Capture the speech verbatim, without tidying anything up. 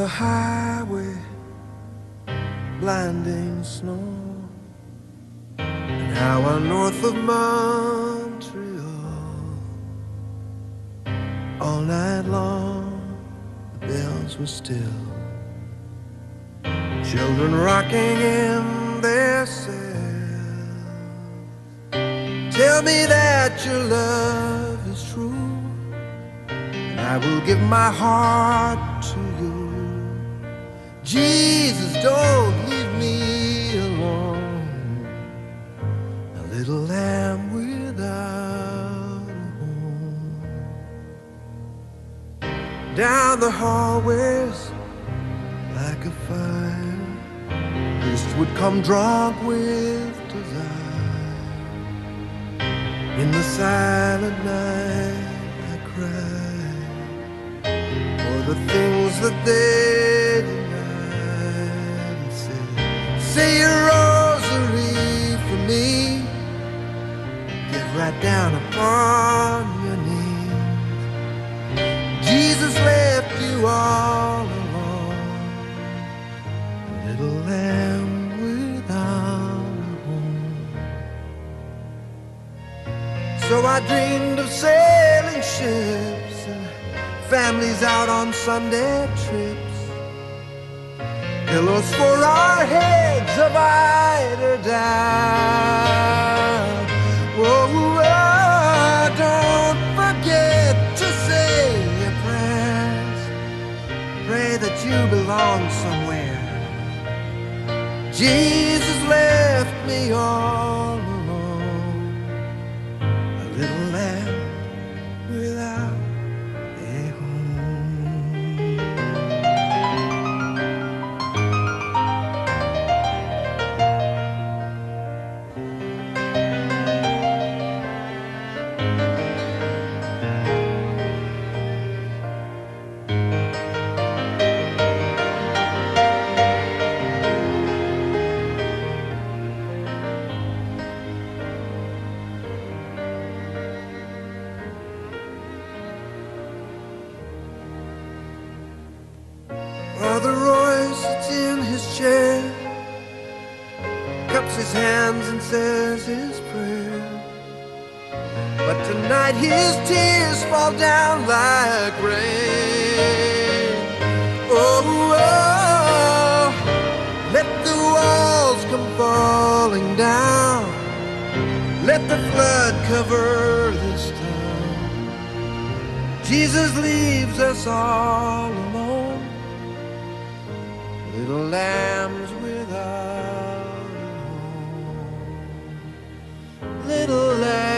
the highway, blinding snow, an hour north of Montreal. All night long the bells were still, children rocking in their cells. Tell me that your love is true, and I will give my heart to you. Jesus, don't leave me alone, a little lamb without a home. Down the hallways like a fire, priest would come drunk with desire. In the silent night I cried for the things that they denied, and said, say your rosary for me, get right down upon your knees. Jesus left you all alone, a little lamb without a home. So I dreamed of sailing ships and families out on Sunday trips, pillows for our heads of eider down. Whoa, whoa, don't forget to say your prayers, pray that you belong somewhere. Jesus left me all alone, a little lamb without a home. Brother Roy sits in his chair, cups his hands and says his prayer. But tonight his tears fall down like rain. Oh, oh, let the walls come falling down, let the flood cover this town. Jesus leaves us all alone, little lambs without a home, little lambs.